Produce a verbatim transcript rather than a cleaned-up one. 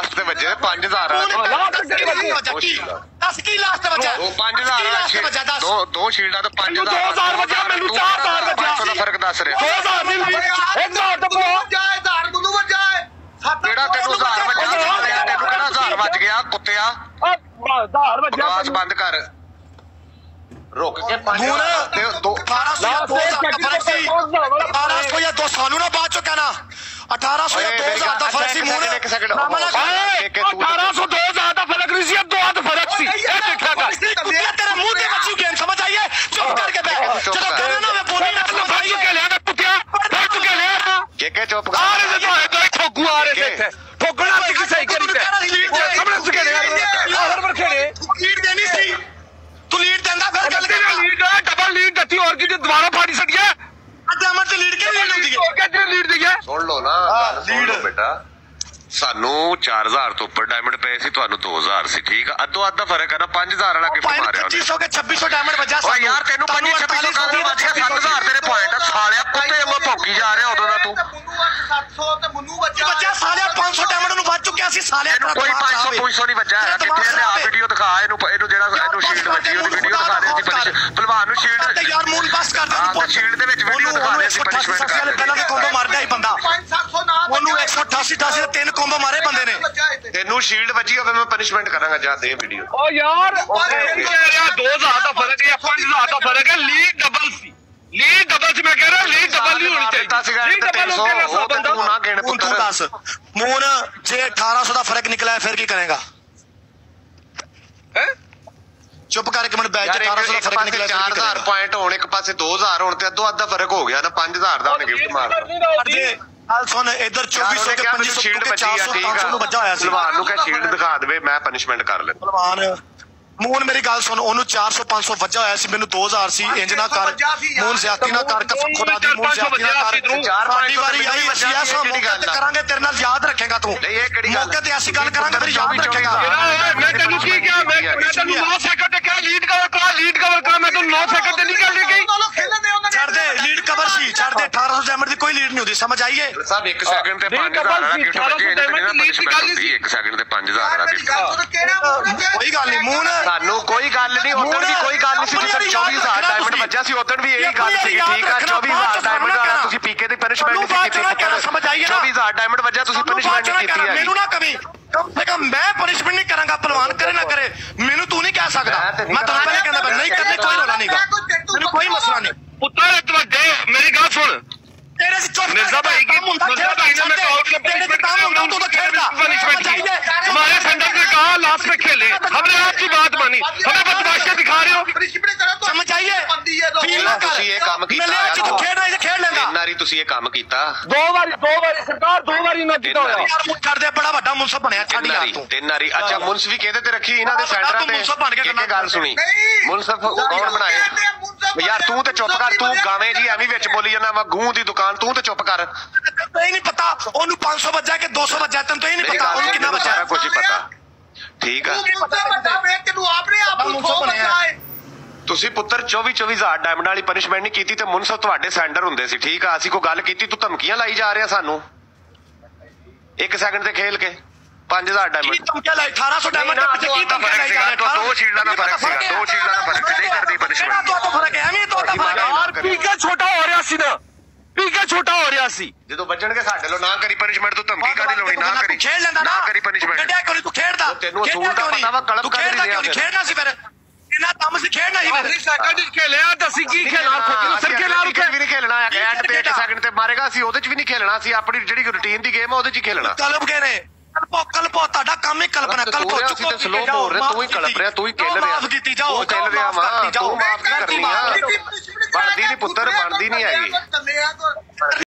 last ते बजे पांच हजार दस की लास्ट बचा पांच हजार दो दो शील्डा तो पांच हजार फर्क दस रहे हजार बच गया कुत्तिया बकवास बंद कर रुक के अठारह सौ या दो सालू ना बाद चो कहना अठारह सौ या दो हजार का फर्क सी मून अठारह सौ दो हजार का फर्क नहीं सी दो हाथ फर्क सी तेरे मुंह ते बच्ची गेम समझ आई है चुप करके बैठ चलो कहना ना मैं बोली ना तो भाई के ले ना कुत्तिया बैठ के ले के के चुप कर आ रहे थे तो ठोकू आ रहे थे ठोकना से की सही करी थे समझ सके ले हर बार खेले लीड देनी सी तू लीड देंदा फिर गल कर लीड डबल लीड दती और की दोबारा फाड़ी सक गया अदमर ते लीड के लीड होंदी है क्या लीड दी है सुन लो ना लीड बेटा सानू चार हजार तो ऊपर डायमंड पे सी थानू दो हजार सी ठीक है अद्धो अद्धा फर्क है ना पांच हजार वाला गिफ्ट मारया पच्चीस सौ के छब्बीस सौ डायमंड बजा ओ यार तेनू पच्चीस छब्बीस सौ का बच गया सात हजार तेरे पॉइंट सालिया कुत्ते वो भौंकी जा रहे उदों दा तू सात सौ ते मुन्नू बचा बचा सालिया पांच सौ डायमंड नु बच चुक्या सी सालिया कोई पांच सौ पांच सौ नहीं बचा है किथे ने आ वीडियो दिखा इनु इनु जेड़ा इनु शील्ड बची ओदी वीडियो दिखा दे सी पहलवान नु शील्ड ते यार मून बस कर दे हां शील्ड दे विच वीडियो दिखा दे सी पनिशमेंट कर पहला ते कॉम्बो मारदा ही बंदा ओनु एक सौ अठासी अठासी ते तीन कॉम्बो मारे बंदे ने तेनू शील्ड बची होवे मैं पनिशमेंट करांगा जा दे वीडियो ओ यार दो हजार का फर्क है पांच हजार का फर्क है लीड डबल सी लीड डबल सी मैं कह रहा लीड डबल नहीं होनी चाहिए लीड डबल हो के ना बंदा तू ना कहने पुत्र दस मून जे अठारह सौ का फर्क निकला है फिर की करेगा हैं चुप करके मिनट बैठ अठारह सौ का फर्क निकला चार हजार पॉइंट होने एक पासे दो हजार होने ते अद्धो अद्धा फर्क हो गया ना पांच हजार दा ने गिफ्ट मार हाल सुन इधर चौबीस सौ के पच्चीस सौ शील्ड बची है ठीक है पहलवान नु कह शील्ड दिखा दे मैं पनिशमेंट कर ले पहलवान मून मेरी गल सुन ओनू चार सौ पांच सौ वजा होया सी मेनू दो हजार सी इंज ना कर मून ज्यादती ना कर खुदा दी मून ज्यादती ना कर साडी वारी आई सी ऐसा मौका ते करांगे तेरे नाल याद रखेगा तू नहीं ये केड़ी गल मौके ते ऐसी गल करांगे फिर याद रखेगा मैं तन्नू की क्या मैं मैं तन्नू नौ सेकंड ते क्या लीड कवर कर लीड कवर कर मैं तो नौ सेकंड ते निकल गई छड़ दे लीड कवर सी छड़ दे अठारह सौ डायमंड दी कोई लीड नहीं होती समझ आई है साहब एक सेकंड ते पांच हजार वाला गिफ्ट बचे एक सेकंड ते पांच हजार वाला गिफ्ट कोई गल नहीं मून सानू कोई गल नहीं उधर भी कोई गल नहीं सी जिस चौबीस हजार डायमंड बचा सी उधर भी यही गल सी ठीक है चौबीस हजार डायमंड वाला तुसी पीके दी पनिशमेंट दी समझ आई है चौबीस हजार डायमंड बचा तुसी पनिशमेंट नहीं कीती है मेनू ना कभी कम से कम मैं पनिशमेंट नहीं करांगा पहलवान करे ना करे मेनू तू नहीं कह सकदा मैं तो पहले कहंदा नहीं करने कोई रोला नहींगा मेनू कोई मसला नहीं पुੱਤਰ ਤੁਹਾਡੇ ਮੇਰੀ ਗੱਲ ਸੁਣ तेरे से चुप मिर्जा भाई की मिर्जा भाई ने मैं कॉल के पनिशमेंट काम होगा तो खेलता पनिशमेंट की हमारे सेंटर ने कहा लास्ट में खेले हमने आपकी बात मानी हमें बदमाशी दिखा रहे हो समझ आइए फील ना कर ये काम कीता मैं जो खेल रहा है खेल लेंगा नारी तुसी ये काम कीता दो बारी दो बारी सरकार दो बारी ना जीता होया यार मुझ कर दे बड़ा बड़ा मुंसफ बनया छाड़ी यार तू तीन नारी अच्छा मुंसफी कहते ते रखी इना दे सेंटरां ते एक गल सुनी मुंसफ कौन बनाए यार तू ते चुप कर तू गावे जी एवं विच बोली जाना वा गूं दी दुकान तू ते चुप कर नहीं नहीं पता ओनू पांच सौ बजा के दो सौ बजा तन तो ही नहीं पता ओनू कितना बजा सारा कुछ ही पता ठीक है ਤੁਸੀਂ ਪੁੱਤਰ चौबीस चौबीस हजार ਡਾਇਮੰਡ ਵਾਲੀ ਪਨਿਸ਼ਮੈਂਟ ਨਹੀਂ ਕੀਤੀ ਤੇ ਮੁਨਸਫ ਤੁਹਾਡੇ ਸੈਂਡਰ ਹੁੰਦੇ ਸੀ ਠੀਕ ਆ ਅਸੀਂ ਕੋਈ ਗੱਲ ਕੀਤੀ ਤੂੰ ਧਮਕੀਆਂ ਲਾਈ ਜਾ ਰਿਹਾ ਸਾਨੂੰ ਇੱਕ ਸੈਕਿੰਡ ਤੇ ਖੇਲ ਕੇ पांच हजार डायमंड धमकियां लाई अठारह सौ डायमंड के पीछे की धमकियां लाई जा रहे दो शील्डा का फर्क है दो शील्डा का फर्क नहीं कर दी पनिशमेंट तो फर्क है एवें तो फर्क है यार पीका छोटा हो रहा सी ना पीका छोटा हो रहा सी ਜਦੋਂ ਵੱਜਣਗੇ ਸਾਡੇ ਲੋ ਨਾ ਕਰੀ ਪਨਿਸ਼ਮੈਂਟ ਤੂੰ ਧਮਕੀ ਕਾਦੀ ਲਾਉਣੀ ਨਾ ਕਰੀ ਖੇਡ ਲੈਂਦਾ ਨਾ ਕਰੀ ਪਨਿਸ਼ਮੈਂਟ ਕੱਢਿਆ ਕਰੀ ਤੂੰ ਖੇਡਦਾ ਤੈਨੂੰ ਅਸੂਲ ਦਾ ਪਤਾ ਵਾ ਕਲਮ ਕਰ ਰਿਹਾ ਖੇਡਣਾ ਸੀ ਫਿਰ ਇਹਨਾਂ ਕੰਮ ਸੀ ਖੇਡਣਾ ਸੀ ਫਿਰ ਸੈਕਿੰਡ ਚ ਖੇਲਿਆ ਦੱਸੀ ਕੀ ਖੇਲਣਾ ਸਰਕੇ ਨਾਲ ਵੀ ਨਹੀਂ ਖੇਲਣਾ ਐਂਡ ਤੇ ਇੱਕ ਸੈਕਿੰਡ ਤੇ ਮਾਰੇਗਾ ਸੀ ਉਹਦੇ ਚ ਵੀ ਨਹੀਂ ਖੇਲਣਾ ਸੀ ਆਪਣੀ ਜਿਹੜੀ ਰੂਟੀਨ ਦੀ ਗੇਮ ਆ ਉਹਦੇ ਚ ਹੀ ਖੇਲਣਾ ਕਲਪ ਕੇ ਨੇ ਕਲਪੋ ਕਲਪੋ ਤੁਹਾਡਾ ਕੰਮ ਹੀ ਕਲਪਨਾ ਕਲਪੋ ਚੁੱਪ ਤੇ ਸਲੋ ਬੋਲ ਰਿਹਾ ਤੂੰ ਹੀ ਕਲਪ ਰਿਹਾ ਤੂੰ ਹੀ ਖੇਲ ਰਿਹਾ ਮਾਫ ਕੀਤੀ ਜਾਓ ਖੇਲ ਰਿਹਾ ਵਾ ਤੂੰ ਮਾਫ ਕਰਨੀ ਆ ਬਣਦੀ ਨਹੀਂ ਪੁੱਤਰ ਬਣਦੀ ਨਹੀਂ ਹੈਗੀ